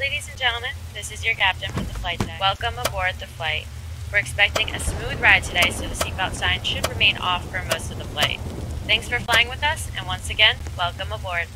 Ladies and gentlemen, this is your captain for the flight deck. Welcome aboard the flight. We're expecting a smooth ride today, so the seatbelt sign should remain off for most of the flight. Thanks for flying with us, and once again, welcome aboard.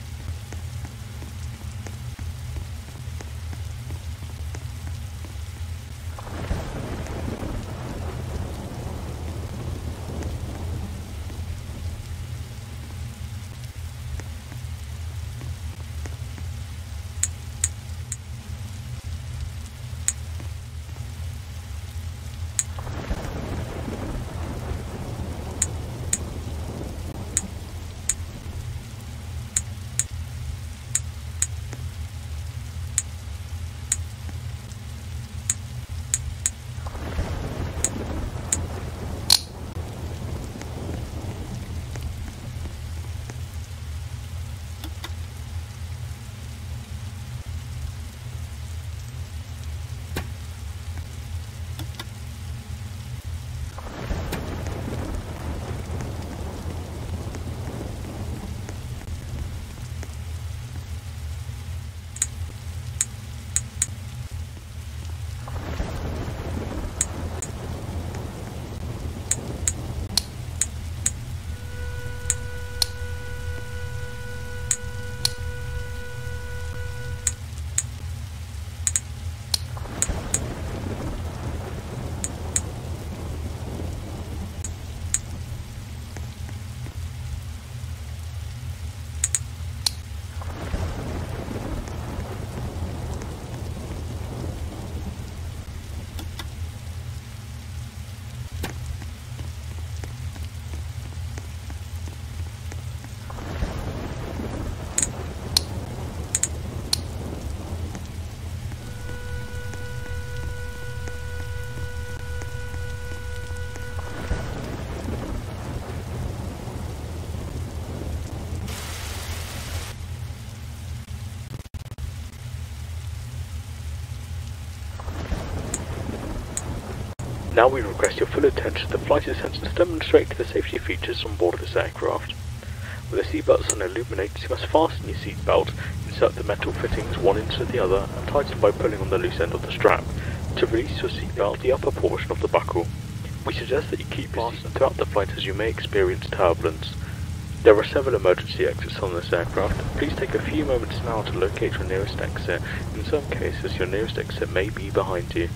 Now we request your full attention to the flight attendants to demonstrate the safety features on board this aircraft. With the seatbelt sign illuminated, you must fasten your seatbelt, insert the metal fittings one into the other, and tighten by pulling on the loose end of the strap. To release your seatbelt, the upper portion of the buckle. We suggest that you keep fastened throughout the flight as you may experience turbulence. There are several emergency exits on this aircraft. Please take a few moments now to locate your nearest exit. In some cases, your nearest exit may be behind you.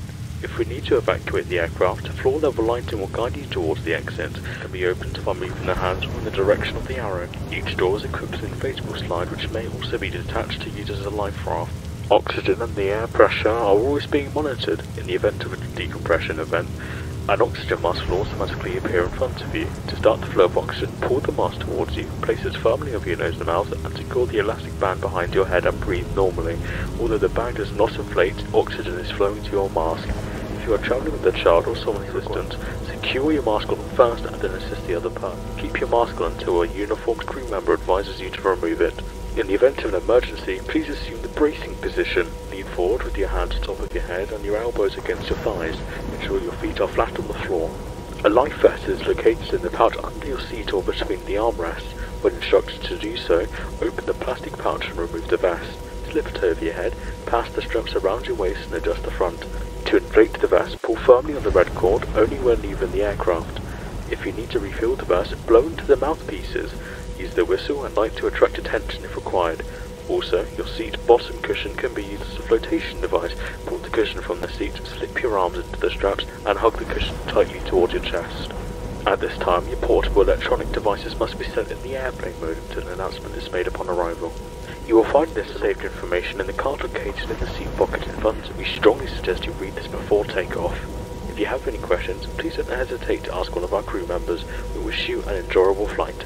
If we need to evacuate the aircraft, a floor level lighting will guide you towards the exit. It can be opened by moving the hands in the direction of the arrow. Each door is equipped with an inflatable slide which may also be detached to use as a life raft. Oxygen and the air pressure are always being monitored. In the event of a decompression event, an oxygen mask will automatically appear in front of you. To start the flow of oxygen, pull the mask towards you, place it firmly over your nose and mouth, and secure the elastic band behind your head and breathe normally. Although the bag does not inflate, oxygen is flowing to your mask. If you are travelling with a child or someone assistant, secure your mask on first and then assist the other person. Keep your mask on until a uniformed crew member advises you to remove it. In the event of an emergency, please assume the bracing position. Lean forward with your hands on top of your head and your elbows against your thighs. Ensure your feet are flat on the floor. A life vest is located in the pouch under your seat or between the armrests. When instructed to do so, open the plastic pouch and remove the vest. Slip it over your head, pass the straps around your waist and adjust the front. To inflate the vest, pull firmly on the red cord only when leaving the aircraft. If you need to refill the vest, blow into the mouthpieces. Use the whistle and light to attract attention if required. Also, your seat bottom cushion can be used as a flotation device. Pull the cushion from the seat, slip your arms into the straps, and hug the cushion tightly towards your chest. At this time, your portable electronic devices must be set in the airplane mode until an announcement is made upon arrival. You will find this safety information in the card located in the seat pocket in front. We strongly suggest you read this before takeoff. If you have any questions, please don't hesitate to ask one of our crew members. We wish you an enjoyable flight.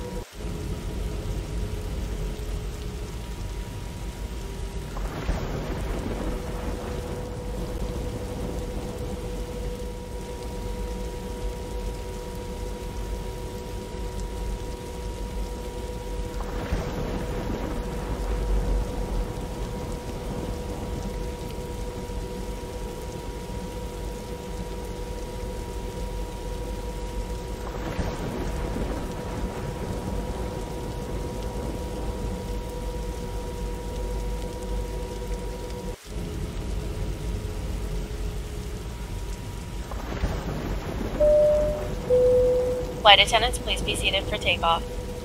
Flight attendants, please be seated for takeoff.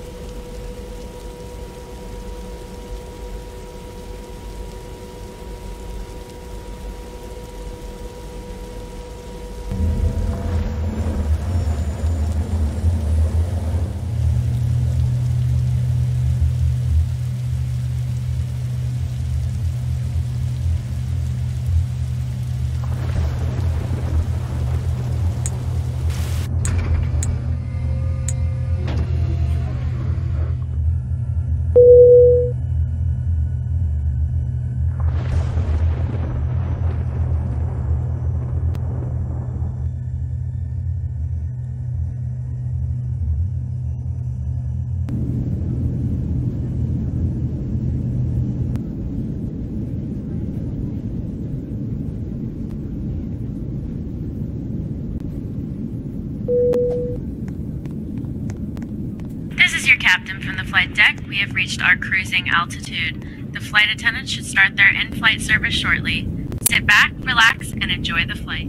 This is your captain from the flight deck. We have reached our cruising altitude. The flight attendants should start their in-flight service shortly. Sit back, relax, and enjoy the flight.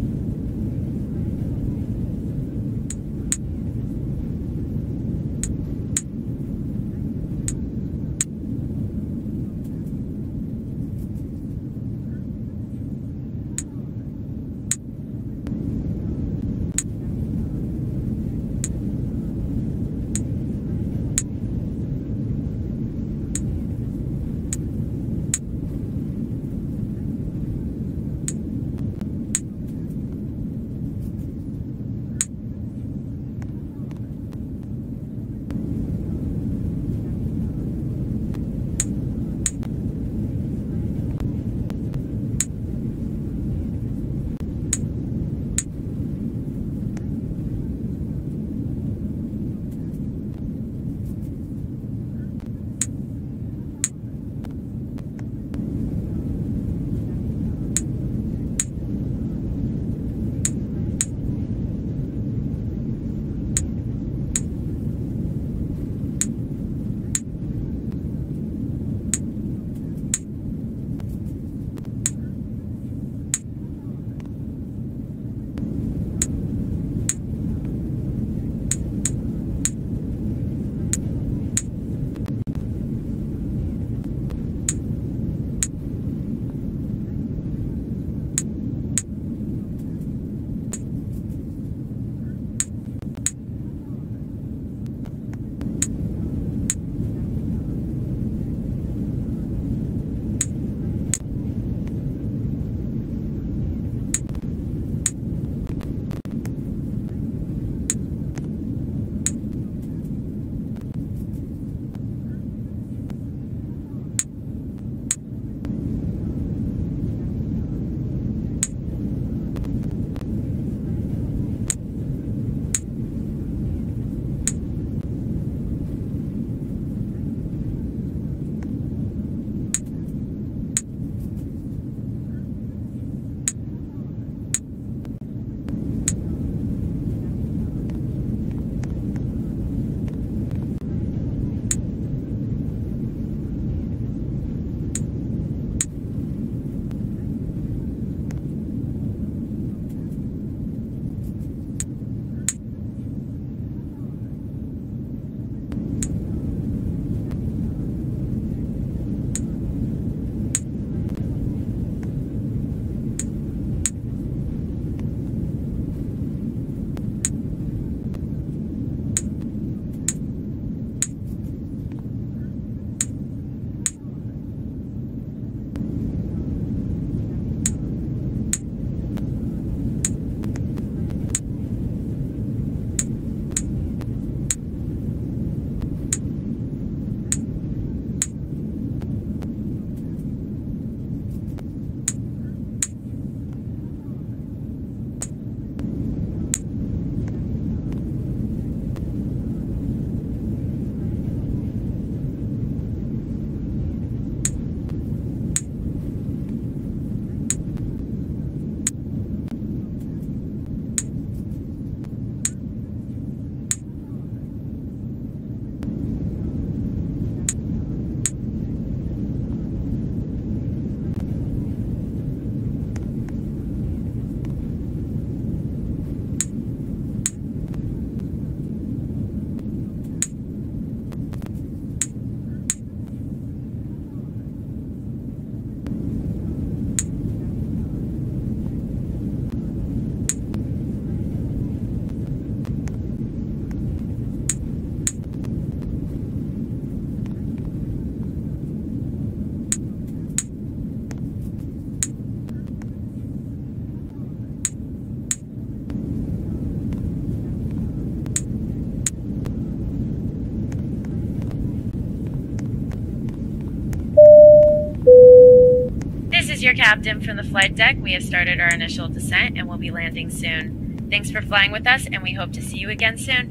is your captain from the flight deck. We have started our initial descent and will be landing soon. Thanks for flying with us, and we hope to see you again soon.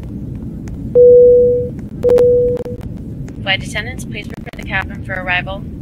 Flight attendants, please prepare the cabin for arrival.